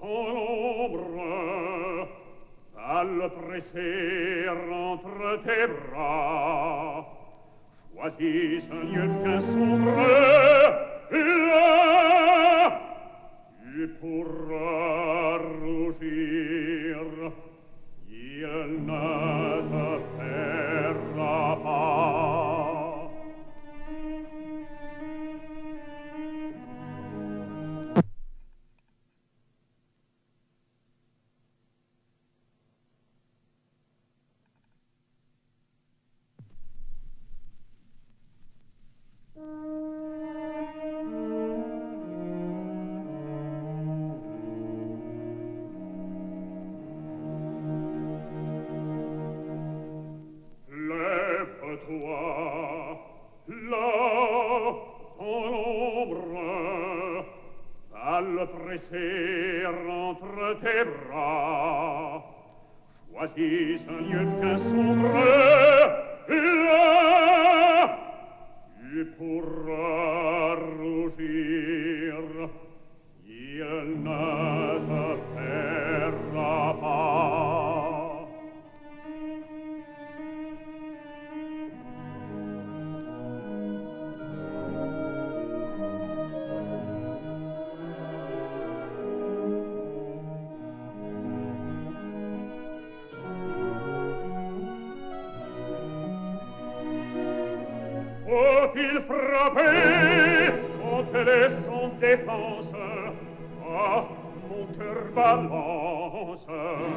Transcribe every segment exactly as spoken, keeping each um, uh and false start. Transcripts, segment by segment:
ton ombre va le presser entre tes bras. Choisis un lieu bien sombre, là, tu pourras rougir, il ne te fera pas. Lève-toi, là, ton ombre va le presser entre tes bras. Choisis un lieu bien sombre, là, tu pourras rougir, il ne te fera pas. Faut-il frapper quand elle est sans défense? Ah, mon cœur balance.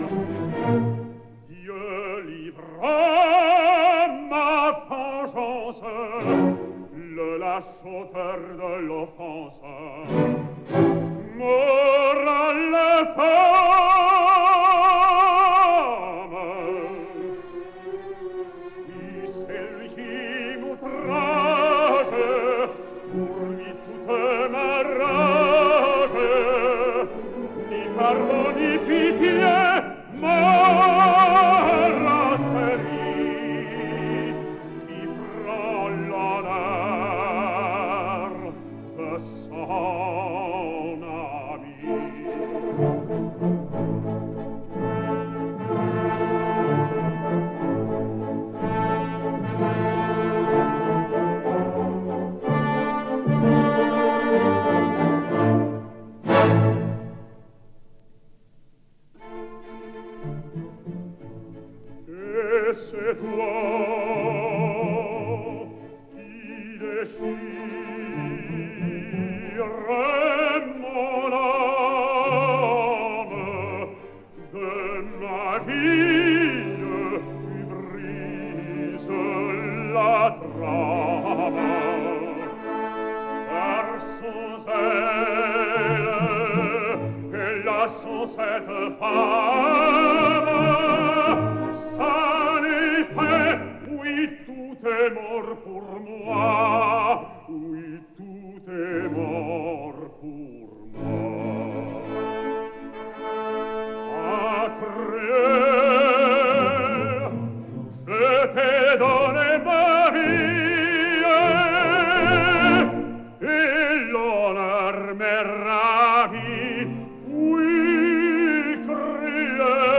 Dieu livrera ma vengeance, le lâche auteur de l'offense. Mourra la femme, qui c'est lui qui m'outrage, pour lui toute ma rage, ni pardon ni pitié, ma rasserie, qui prend l'honneur de son ami. Et c'est toi qui déchires mon âme de ma vie, tu brises la trame. Car sans elle, elle a sans cette femme, ça n'est fait, oui, tout est mort pour moi, oui, tout est mort pour moi. À créer, je t'ai donné ma vie, et l'honneur m'est ravi, oui, cruel.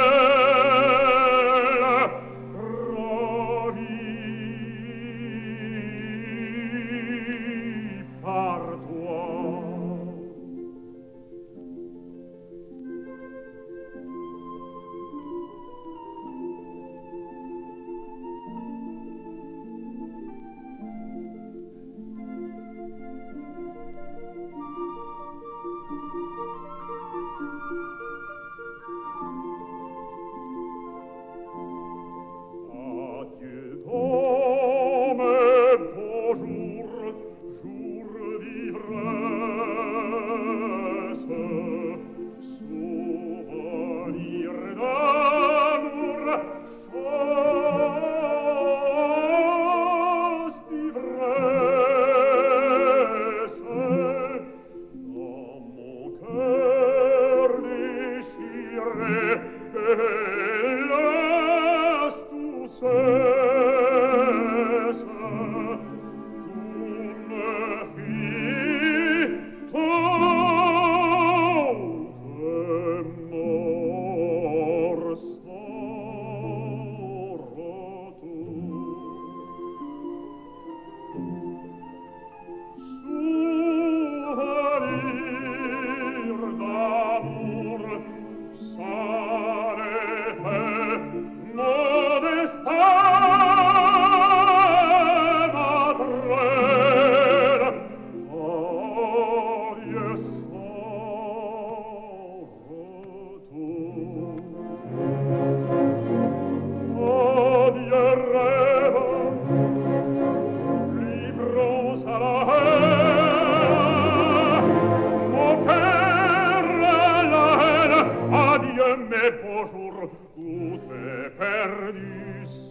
mes beaux jours, tout est perdu